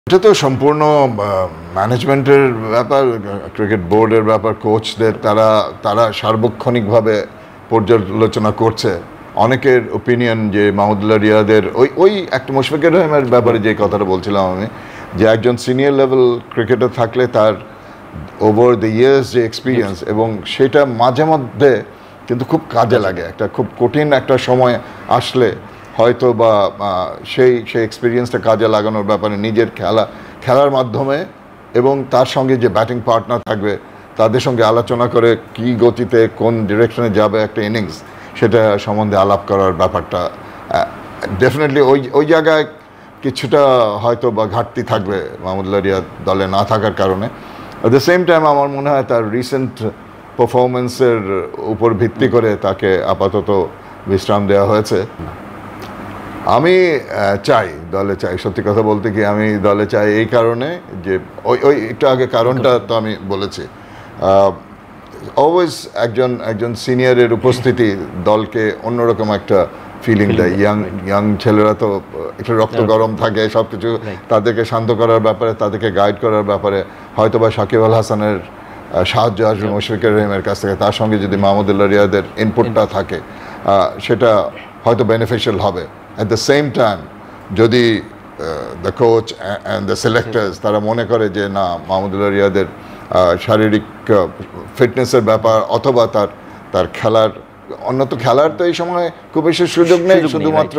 এটা তো সম্পূর্ণ ম্যানেজমেন্টের ব্যাপার, ক্রিকেট বোর্ডের ব্যাপার, কোচদের তারা সার্বক্ষণিকভাবে পর্যালোচনা করছে। অনেকের ওপিনিয়ন যে মাহমুদুল্লাহ রিয়াদের ওই একটা মুশফিকুর রহিমের ব্যাপারে যে কথাটা বলছিলাম আমি, যে একজন সিনিয়র লেভেল ক্রিকেটার থাকলে তার ওভার দ্য ইয়ার্স যে এক্সপিরিয়েন্স, এবং সেটা মাঝে মধ্যে কিন্তু খুব কাজে লাগে। একটা খুব কঠিন একটা সময় আসলে হয়তো বা সেই এক্সপিরিয়েন্সটা কাজে লাগানোর ব্যাপারে নিজের খেলার মাধ্যমে, এবং তার সঙ্গে যে ব্যাটিং পার্টনার থাকবে তাদের সঙ্গে আলোচনা করে কি গতিতে কোন ডিরেকশনে যাবে একটা ইনিংস, সেটা সম্বন্ধে আলাপ করার ব্যাপারটা ডেফিনেটলি ওই জায়গায় কিছুটা হয়তো বা ঘাটতি থাকবে মাহমুদুল্লাহ রিয়াদ দলে না থাকার কারণে। অ্যাট দ্য সেম টাইম আমার মনে হয় তার রিসেন্ট পারফরমেন্সের উপর ভিত্তি করে তাকে আপাতত বিশ্রাম দেওয়া হয়েছে। আমি দলে চাই, সত্যি কথা বলতে কি আমি দলে চাই এই কারণে যে ওই একটু আগে কারণটা তো আমি বলেছি। অলওয়েজ একজন সিনিয়রের উপস্থিতি দলকে অন্যরকম একটা ফিলিং দেয়। ইয়াং ছেলেরা তো একটু রক্ত গরম থাকে, সব কিছু তাদেরকে শান্ত করার ব্যাপারে, তাদেরকে গাইড করার ব্যাপারে হয়তো বা সাকিব আল হাসানের সাহায্য আসবে মুশফিকুর রহিমের কাছ থেকে। তার সঙ্গে যদি মাহমুদুল্লাহ রিয়াদের ইনপুটটা থাকে সেটা হয়তো বেনিফিশিয়াল হবে। At the same time, যদি the coach and the selectors তারা মনে করে যে না মাহমুদুল্লাহ রিয়াদের শারীরিক ফিটনেসের ব্যাপার অথবা তার খেলার খেলার তো এই সময় খুব বেশি সুযোগ নেই, শুধুমাত্র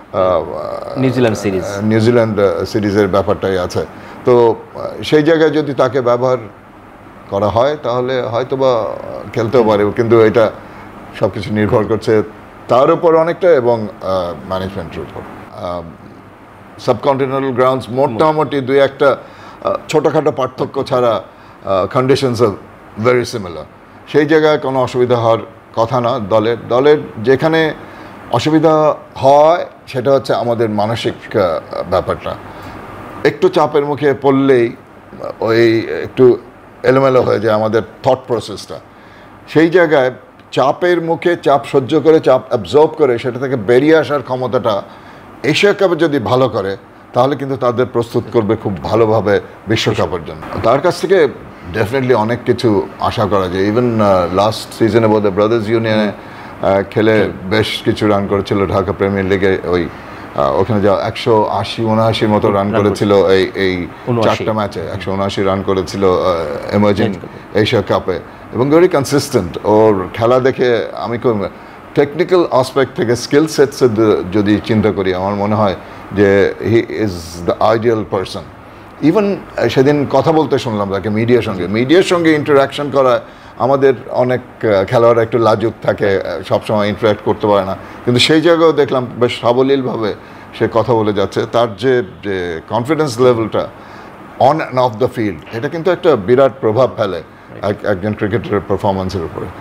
নিউজিল্যান্ড সিরিজের ব্যাপারটাই আছে। তো সেই জায়গায় যদি তাকে ব্যবহার করা হয় তাহলে হয়তো বা খেলতেও পারে, কিন্তু এটা সব কিছু নির্ভর করছে তার উপর অনেকটা এবং ম্যানেজমেন্টের উপর। সাবকন্টিনেন্টাল গ্রাউন্ডস মোটামুটি দুই একটা ছোটোখাটো পার্থক্য ছাড়া কন্ডিশনস আর ভেরি সিমিলার। সেই জায়গায় কোনো অসুবিধা হওয়ার কথা না। দলের যেখানে অসুবিধা হয় সেটা হচ্ছে আমাদের মানসিক ব্যাপারটা। একটু চাপের মুখে পড়লেই ওই একটু এলোমেলো হয়ে যায় আমাদের থট প্রসেসটা। সেই জায়গায় চাপের মুখে চাপ সহ্য করে, চাপ অ্যাবজর্ব করে সেটা থেকে বেরিয়ে আসার ক্ষমতাটা এশিয়া কাপে যদি ভালো করে তাহলে কিন্তু তাদের প্রস্তুত করবে খুব ভালোভাবে বিশ্বকাপের জন্য। তার কাছ থেকে ডেফিনেটলি অনেক কিছু আশা করা যায়। ইভেন লাস্ট সিজনে বোধহয় ব্রাদার্স ইউনিয়নে খেলে বেশ কিছু রান করেছিল ঢাকা প্রিমিয়ার লিগে। ওখানে যা 180-79 মতো রান করেছিল এই 4টা ম্যাচে, 179 রান করেছিল এমার্জিং এশিয়া কাপে, এবং ভেরি কনসিস্টেন্ট। ওর খেলা দেখে আমি টেকনিক্যাল আসপেক্ট থেকে স্কিল সেটসের যদি চিন্তা করি আমার মনে হয় যে he is the ideal person. Even সেদিন কথা বলতে শুনলাম তাকে মিডিয়ার সঙ্গে ইন্টারাকশন করা। আমাদের অনেক খেলোয়াড়রা একটু লাজুক থাকে, সবসময় ইন্টারাক্ট করতে পারে না, কিন্তু সেই জায়গায়ও দেখলাম বেশ সাবলীলভাবে সে কথা বলে যাচ্ছে। তার যে কনফিডেন্স লেভেলটা on and off the field, এটা কিন্তু একটা বিরাট প্রভাব ফেলে একজন ক্রিকেটারের পারফরমেন্সের উপরে।